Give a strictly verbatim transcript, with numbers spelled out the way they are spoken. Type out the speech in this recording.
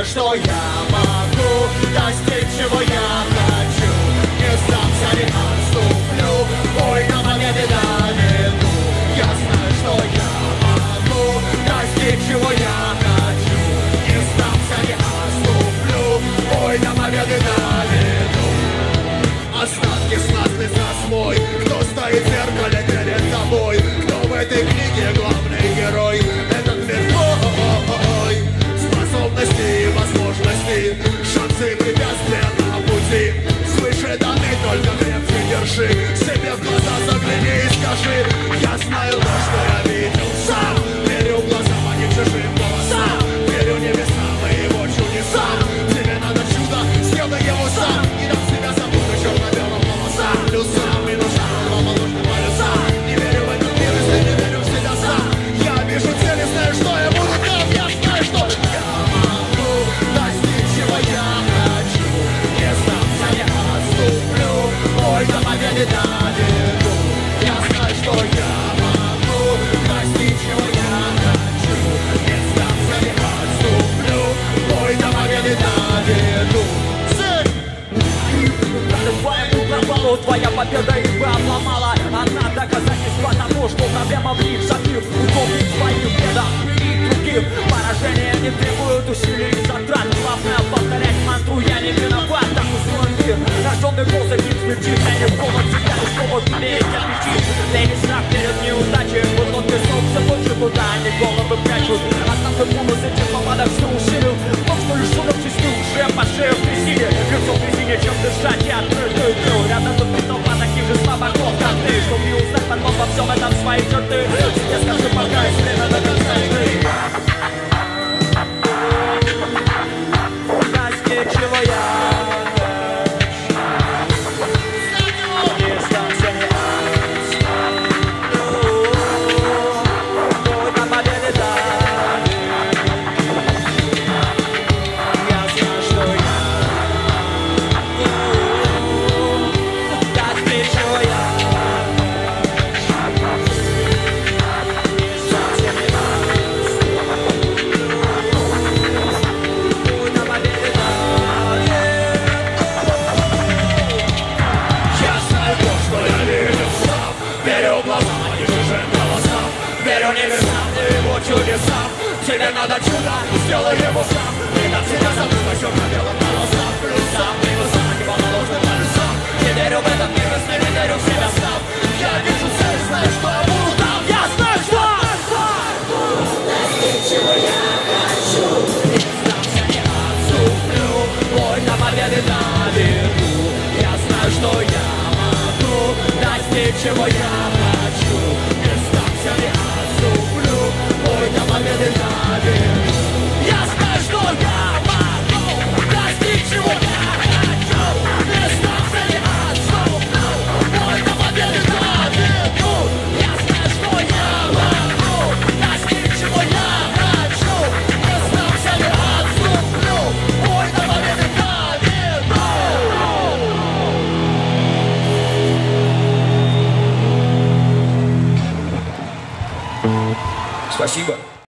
знаю, что я могу достичь, чего я хочу. Не сдамся, не отступлю, бой до победы доведу. Я знаю, что я могу достичь, чего я хочу. Не сдамся, не отступлю, бой до победы доведу. Остатки снасти за свой. Кто стоит в зеркале перед тобой? Кто в этой книге главный герой? Этот мир твой. Способности и возможности, шансы и препятствия на пути свыше даны, только крепче держи. Себе в глаза загляни и скажи: я знаю то, что я видел сам. Верю глазам, а не чужим голосам. Верю небесам и его чудесам. Тебе надо чудо, сделай его сам. Не дам себя забыть черно-белым волосам. Плюсам, минусам, два молочных полюса. Не верю в этот мир, если не верю в себя сам. Я вижу цель и знаю, что я буду там. Я знаю, что я могу достичь, чего я хочу. Не сдамся, не отступлю, бой до победы доведу. Я знаю, что я могу достичь, чего я хочу. Не сдамся, не отступлю, бой до победы доведу. Твоя победа их бы обломала. Она доказательство того, что проблема в них самих. Удобных в своих бедах и других. Поражения не требуют усилий и затрат. Главное повторять мантру: я не виноват, так устроен мир. Рожденный гол забит звучит. Я не в голод тебя, что вот умеет кирпичи. Лень страх перед неудачей. Вот он песок все тот же, куда они головы прячут. Основной бонус этих попадок все уширил. Том, что лишенок чистил уже по шею в трясине. Лицо в резине, чем дышать, я открытый тыл. Рядом тут толпа таких же слабаков, как ты. Чтобы не узнать потом во всем этом свои черты. Я скажу, пока есть время до конца игры. Достичь, чего я чудесам. Тебе надо чудо, сделай его сам. Не дам себя забыть о черно-белом волосам. Плюсам, минусам, не по ложным полюсам. Не верю в этот мир, если не верю в себя сам. Я вижу цель, знаю, что я буду там. Я знаю, что достичь, чего я хочу. Не сдамся, не отступлю, бой до победы доведу. Я знаю, что я могу достичь, чего я хочу. Не сдамся, не отступлю, бой до победы доведу. Я знаю, что я могу достичь, чего я хочу. Не сдамся, не отступлю, бой до победы доведу. Я знаю, что я могу достичь, чего я хочу. Не сдамся, не отступлю, бой до победы доведу. Спасибо.